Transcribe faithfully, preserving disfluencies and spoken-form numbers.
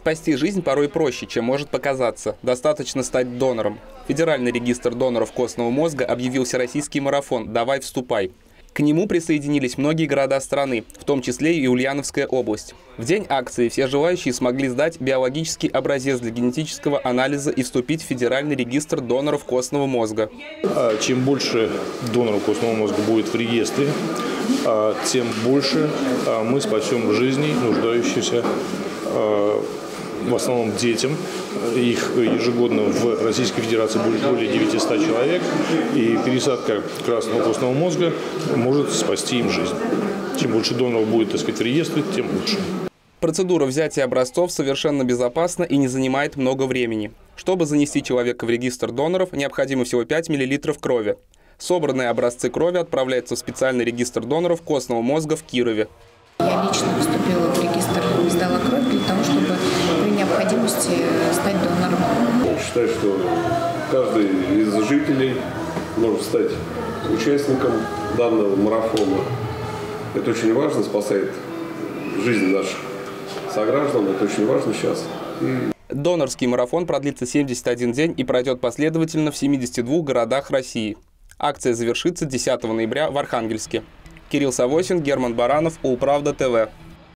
Спасти жизнь порой проще, чем может показаться. Достаточно стать донором. Федеральный регистр доноров костного мозга объявил всероссийский марафон «Давай, вступай». К нему присоединились многие города страны, в том числе и Ульяновская область. В день акции все желающие смогли сдать биологический образец для генетического анализа и вступить в Федеральный регистр доноров костного мозга. Чем больше доноров костного мозга будет в регистре, тем больше мы спасем жизни нуждающихся, в основном детям. Их ежегодно в Российской Федерации будет более девятисот человек, и пересадка красного костного мозга может спасти им жизнь. Чем больше доноров будет, так сказать, в реестре, тем лучше. Процедура взятия образцов совершенно безопасна и не занимает много времени. Чтобы занести человека в регистр доноров, необходимо всего пять миллилитров крови. Собранные образцы крови отправляются в специальный регистр доноров костного мозга в Кирове. Я лично поступила в регистр, сдала кровь для того, чтобы при необходимости стать донором. Я считаю, что каждый из жителей может стать участником данного марафона. Это очень важно, спасает жизнь наших сограждан, это очень важно сейчас. И... Донорский марафон продлится семьдесят один день и пройдет последовательно в семидесяти двух городах России. Акция завершится десятого ноября в Архангельске. Кирилл Савосин, Герман Баранов, Улправда ТВ.